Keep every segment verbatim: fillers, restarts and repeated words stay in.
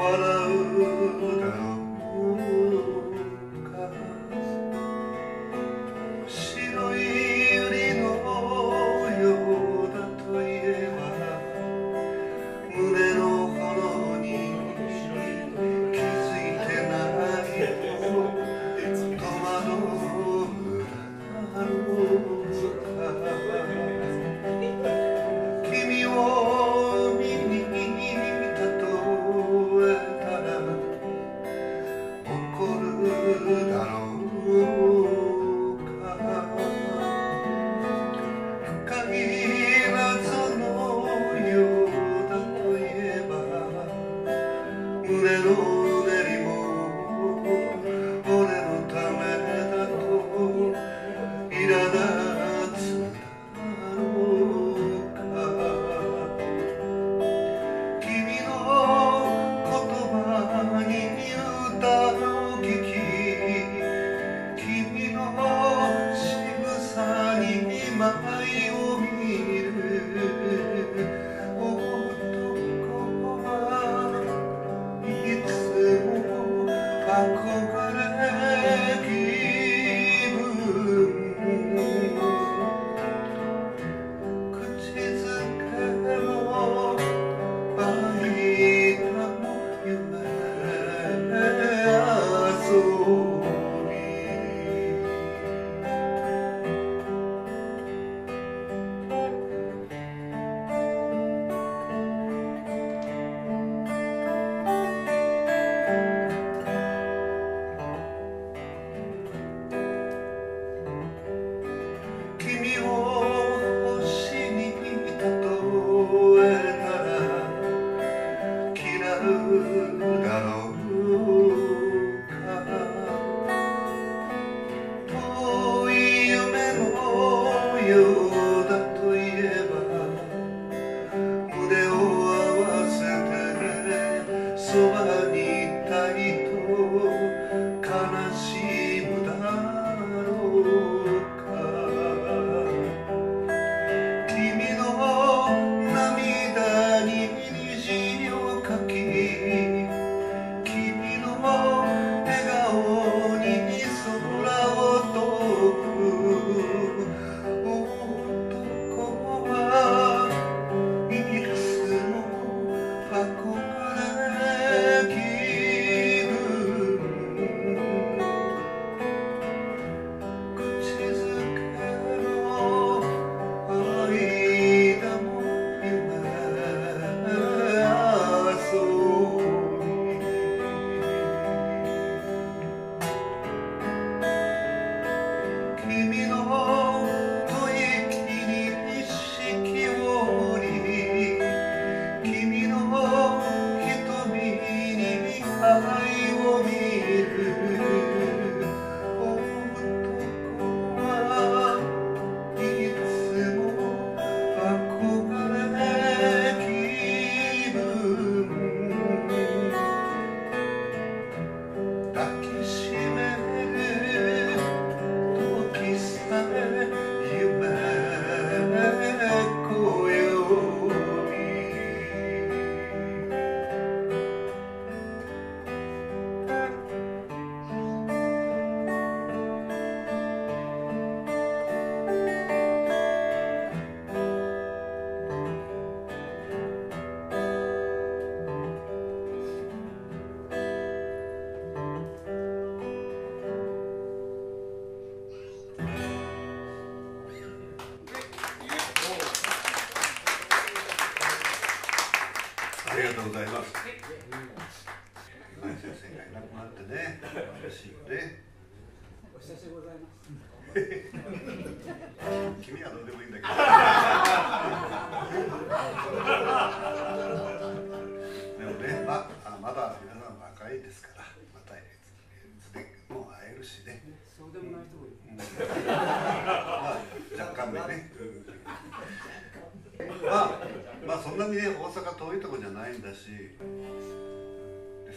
ありがとうございます。今井先生がいなくなってね、嬉しいよね。 お久しぶりでございます。 君はどうでもいいんだけど。でもね、まあ、まだ皆さん若いですから、またいつでも会えるしね。 そうでもない人もいる。 まあ、若干でね。まあ、まあそんなにね、大阪遠いとこじゃないんだし。です。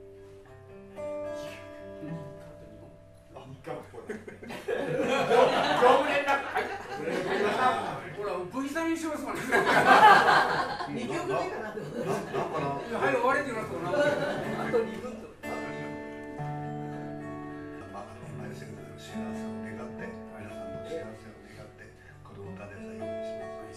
ほら、V さんにしますもんね。 二曲目かなと思って。 なんかな。 はい、終わりって言います。 とな。あと二分と。 まあ、来世の幸せを願って、皆さんの幸せを願って、この歌で最後にします。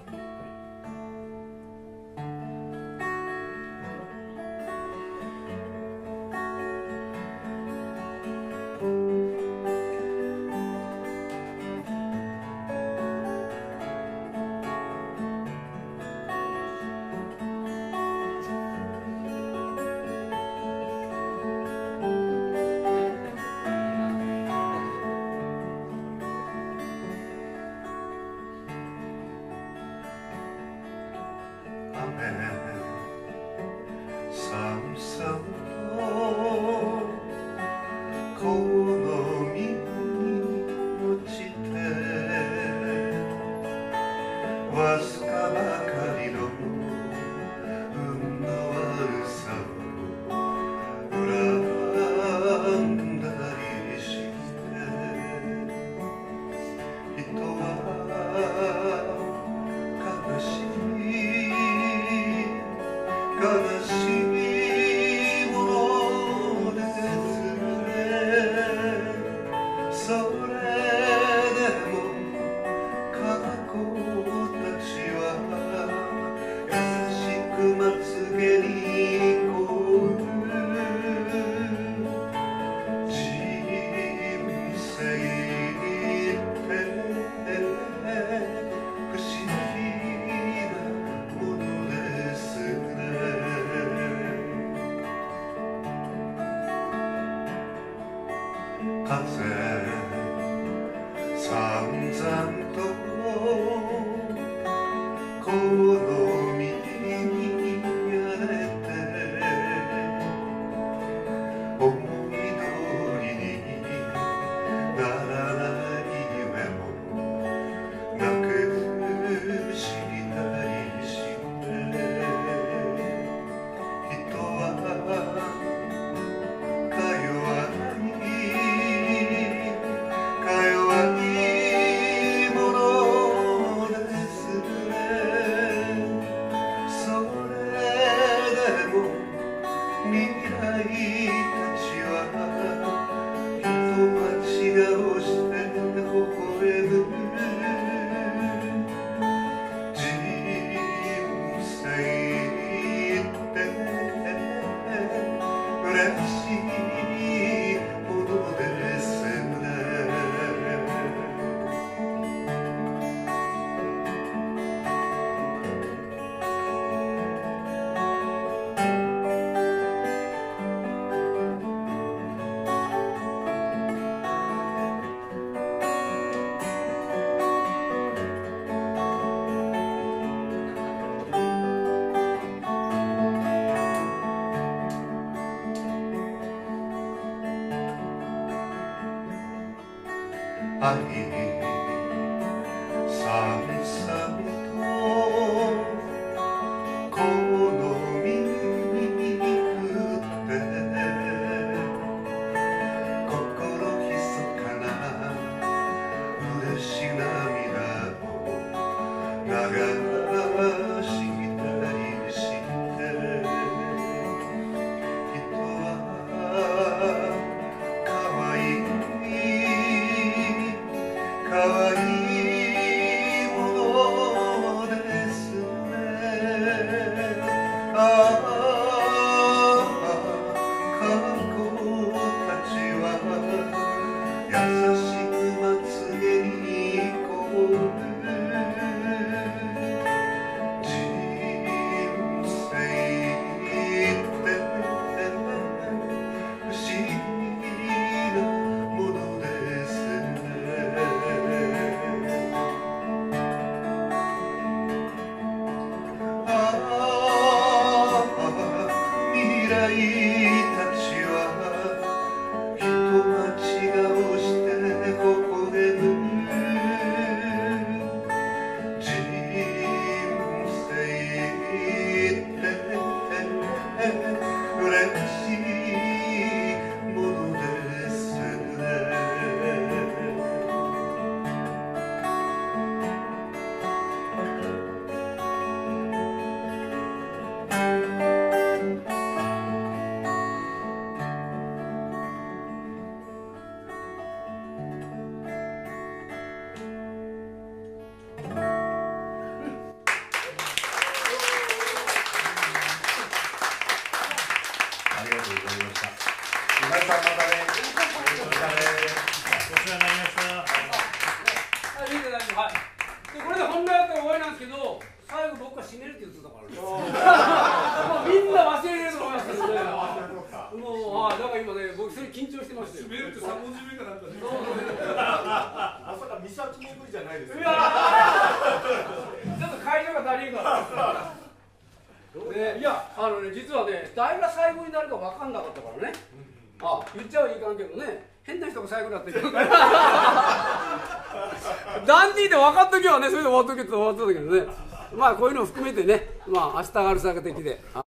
さんさんとこの身に落ちてわずかばかりの運の悪さを恨んだりして人は悲しい悲しいものですね。それでも過去たちは優しくまつげにこう人生って不思議なものですね。風さんざんとこの身にやれて思い通りにならない夢もなくしたりして人はか弱いか弱いものですね。それでも未来たちは人町顔して微笑む人生って嬉しいものですね。愛さんさんとこの身に降って心ひそかな嬉し涙を流したりして人は可愛いかわいいものですね。ああ、過去たちは優しくまつげにこう人生って不思議なものですね。未来たちは人町顔して微笑む人生って嬉しいものですね。 ありがとうございました。今井さんまたね。またね。 お世話になりました。 はい、見て大丈夫。はい。でこれで本来だったら終わりなんですけど、最後僕が締めるって言ってたからね。もうみんな忘れれると思いますけどね。もう、はい、だから今ね、僕それ緊張してましたよ。締めるって三文字目かなんかね。 まさか三崎巡りじゃないですよ。 いやーちょっと会場が足りんから。ね、いや、あのね、実はね、誰が最後になるか分かんなかったからね。あ、言っちゃはいかんけどね、変な人が最後だって言うから。ダンディーで分かっときはね、それで終わっとけって終わっとったけどね。まあ、こういうのを含めてね、まあ、明日があるさが的で。